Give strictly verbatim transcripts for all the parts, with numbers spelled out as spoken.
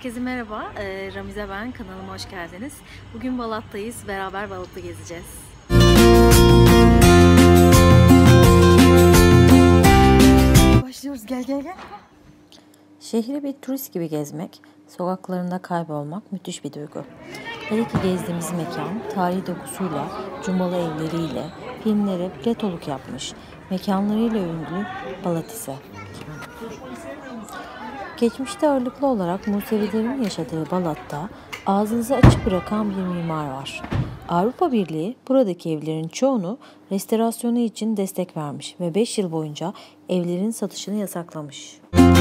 Herkese merhaba, ee, Ramize ben, kanalıma hoş geldiniz. Bugün Balat'tayız, beraber Balat'ı gezeceğiz. Başlıyoruz, gel gel gel. Şehri bir turist gibi gezmek, sokaklarında kaybolmak müthiş bir duygu. Hele ki gezdiğimiz mekan, tarihi dokusuyla, cumbalı evleriyle, filmlere pletoluk yapmış, mekanlarıyla ünlü Balat ise. Geçmişte ağırlıklı olarak Musevilerin yaşadığı Balat'ta ağzınızı açık bırakan bir mimar var. Avrupa Birliği buradaki evlerin çoğunu restorasyonu için destek vermiş ve beş yıl boyunca evlerin satışını yasaklamış.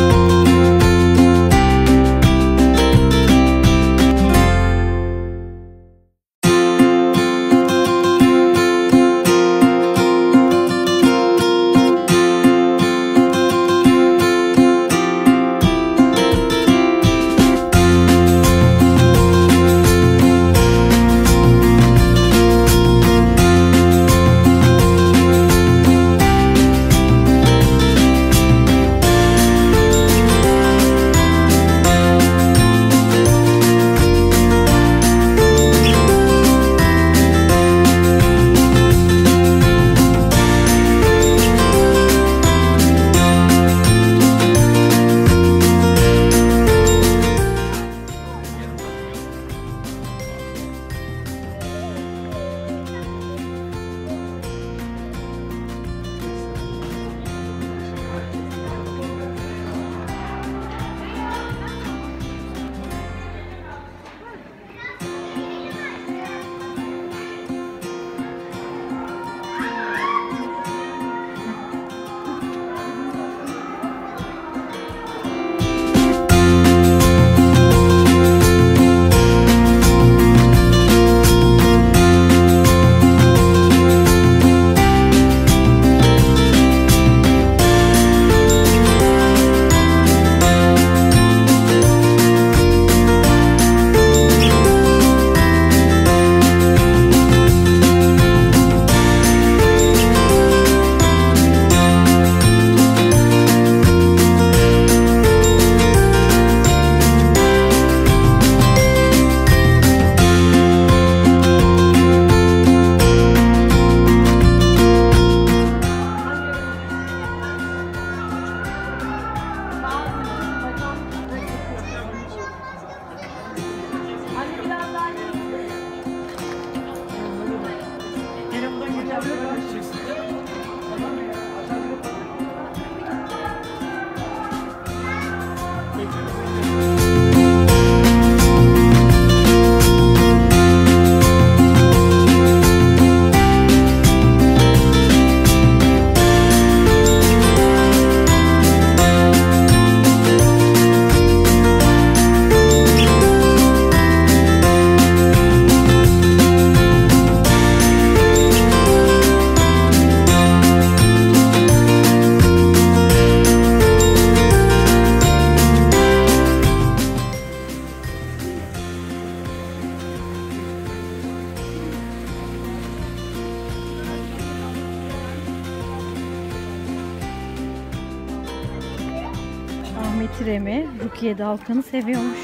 Ahmet İrem'i, Rukiye Dalkan'ı seviyormuş.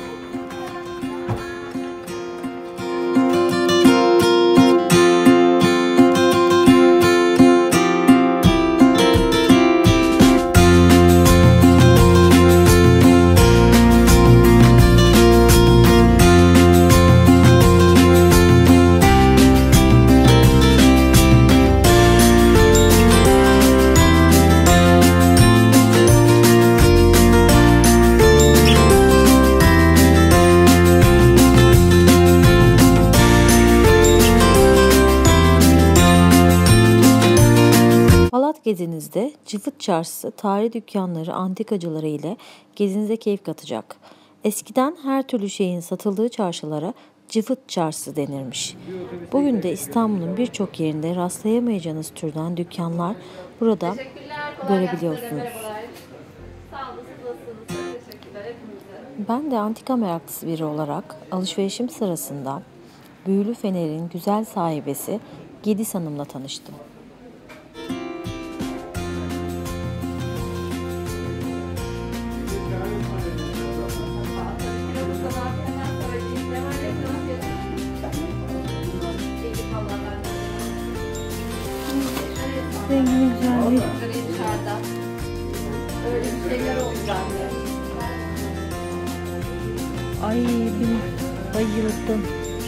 Gezinizde Cıfıt Çarşısı, tarihi dükkanları, antikacıları ile gezinize keyif katacak. Eskiden her türlü şeyin satıldığı çarşılara Cıfıt Çarşısı denirmiş. Bugün de İstanbul'un birçok yerinde rastlayamayacağınız türden dükkanlar burada görebiliyorsunuz. Ben de antika meraklısı biri olarak alışverişim sırasında Büyülü Fener'in güzel sahibesi Gediz Hanım'la tanıştım. renginin güzelliği. Öyle bir şeyler oldu bende. Ay beni bayıldım.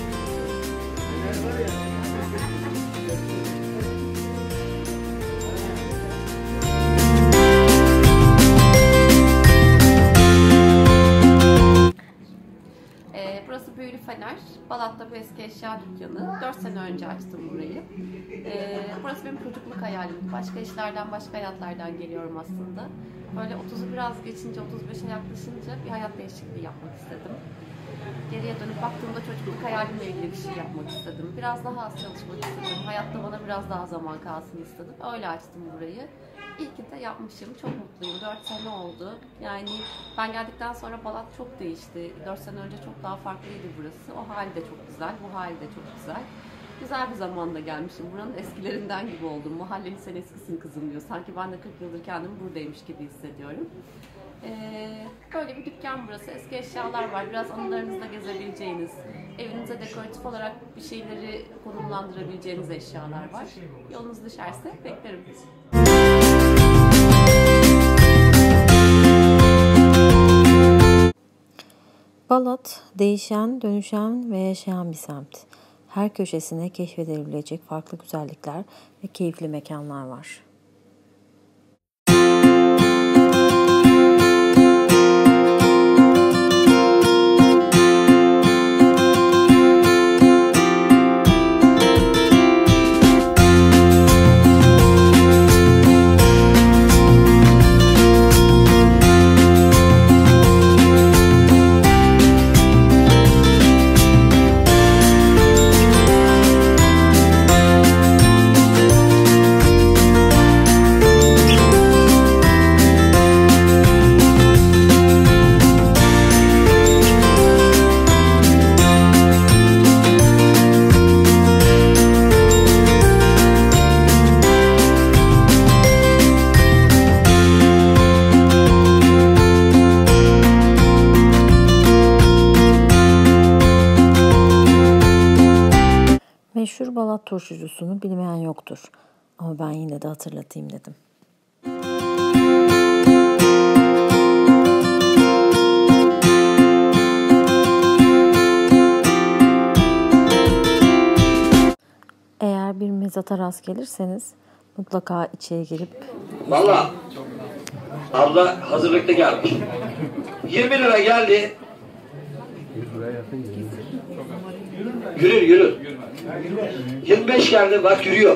Ee, burası Büyülü Fener. Balat'ta bir eski eşya dükkanı. dört sene önce açtım burayı. Ee, burası benim çocukluk hayalim. Başka işlerden, başka hayatlardan geliyorum aslında. Böyle otuzu biraz geçince, otuz beşe yaklaşınca bir hayat değişikliği yapmak istedim. Geriye dönüp baktığımda çocukluk hayalimle ilgili bir şey yapmak istedim. Biraz daha az çalışmak istedim. Hayatta bana biraz daha zaman kalsın istedim. Öyle açtım burayı. İyi ki de yapmışım. Çok mutluyum. dört sene oldu. Yani ben geldikten sonra Balat çok değişti. dört sene önce çok daha farklıydı burası. O hali de çok güzel, bu hali de çok güzel. Güzel bir zamanda gelmişim. Buranın eskilerinden gibi oldum. Mahallenin sen eskisin kızım diyor. Sanki ben de kırk yıldır kendimi buradaymış gibi hissediyorum. Ee, böyle bir dükkan burası. Eski eşyalar var. Biraz anılarınızda gezebileceğiniz, evinize dekoratif olarak bir şeyleri konumlandırabileceğiniz eşyalar var. Yolunuz düşerse beklerim. Balat, değişen, dönüşen ve yaşayan bir semt. Her köşesine keşfedilebilecek farklı güzellikler ve keyifli mekanlar var. Meşhur Balat turşucusunu bilmeyen yoktur. Ama ben yine de hatırlatayım dedim. Eğer bir mezata rast gelirseniz mutlaka içeri girip... Valla abla hazırlıkta gelmiş. yirmi lira geldi. Yürür yürür. yirmi beş geldi bak yürüyor.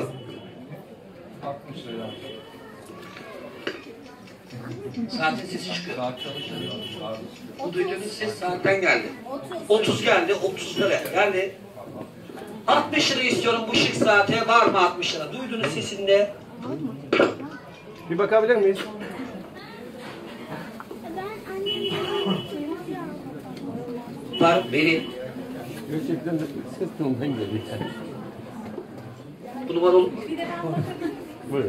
Saatin sesi çıkıyor. Bu duyduğunuz ses saatten geldi. otuz geldi, otuz lira geldi. altmış lira istiyorum bu şık saate. Var mı altmış lira? Duydunuz sesinde. Bir bakabilir miyiz? Var benim. Gerçekten de ses tonundan geliyor. Bu numara olur mu? Buyurun.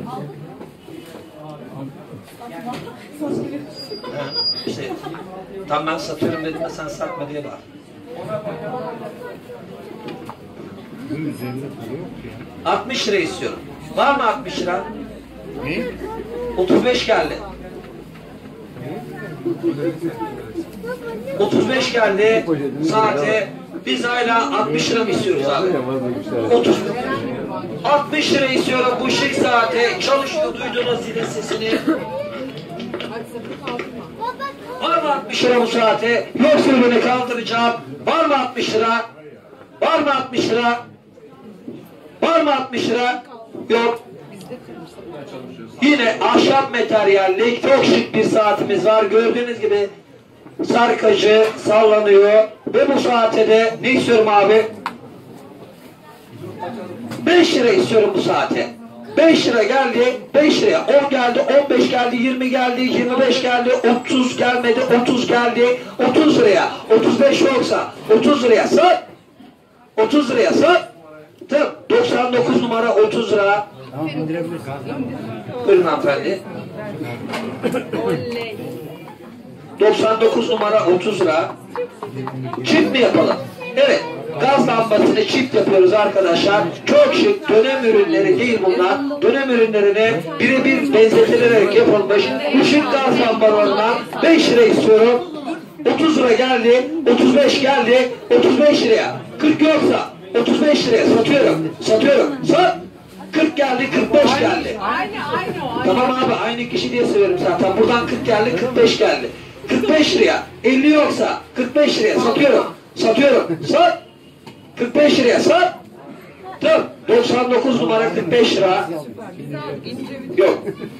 İşte tam ben satıyorum dedim de sen satma diye var. Bunun üzerinde para yok ya. altmış lira istiyorum. Var mı altmış lira? Ne? otuz beş geldi. otuz beş geldi. Saate biz hala altmış lira mı istiyoruz abi? otuz altmış lira istiyorum bu şık saate. Çalışıyor duyduğunuz zilin sesini. Var mı altmış lira bu saate? Yoksa beni kaldıracağım. Var mı altmış lira? Var mı altmış lira? Var mı altmış lira? Yok. Yine ahşap materyallik çok şık bir saatimiz var. Gördüğünüz gibi sarkacı sallanıyor. Ve bu saate de ne istiyorum abi? beş lira istiyorum bu saate. beş lira geldi. beş liraya on geldi. on beş geldi. yirmi geldi. yirmi beş geldi. otuz gelmedi. otuz geldi. otuz liraya. otuz beş yoksa otuz liraya sat. otuz liraya sat. doksan dokuz numara otuz lira. Tamam indirebiliriz. Buyurun hanımefendi. doksan dokuz numara otuz lira. Çift mi yapalım? Evet. gaz lambasını çift yapıyoruz arkadaşlar. Çok şık dönem ürünleri değil bunlar. Dönem ürünlerine birebir benzetilerek yapılmış bu şık gaz lambalarından beş lira istiyorum. otuz lira geldi, otuz beş geldi, otuz beş liraya. kırk yoksa otuz beş liraya satıyorum. Satıyorum. Sat. kırk geldi, kırk beş geldi. Tamam abi, aynı kişi diye severim zaten. Buradan kırk geldi, kırk beş geldi. kırk beş liraya. elli yoksa kırk beş liraya satıyorum. Satıyorum. Sat. kırk beş liraya sat. Tamam. doksan dokuz numara kırk beş lira. Yok.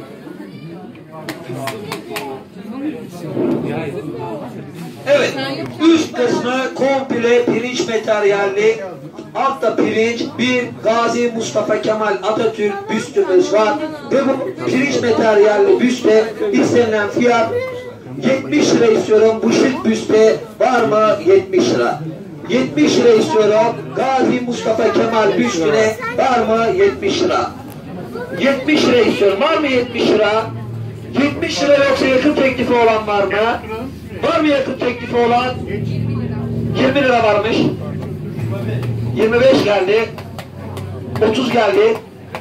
Evet. Üst kısmı komple pirinç materyalli. Altta pirinç, bir Gazi Mustafa Kemal Atatürk büstümüz var. Ve bu pirinç materyalli büste istenilen fiyat yetmiş lira istiyorum. Bu şık büste var mı? yetmiş lira. yetmiş lira istiyorum. Gazi Mustafa Kemal büstüne var mı? yetmiş lira. yetmiş lira istiyorum. Var mı yetmiş lira? yetmiş lira yoksa yakın teklifi olan var mı? Var mı yakın teklifi olan? yirmi lira varmış. yirmi beş geldi. otuz geldi.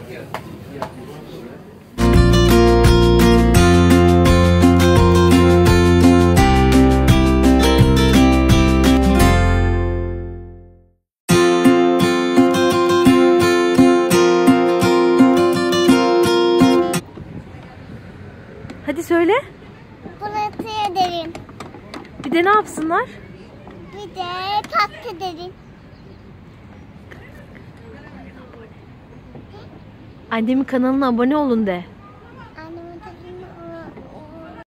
Hadi söyle. Burası ederim. Bir de ne yapsınlar? Bir de tatlı derim. Annemin kanalına abone olun de.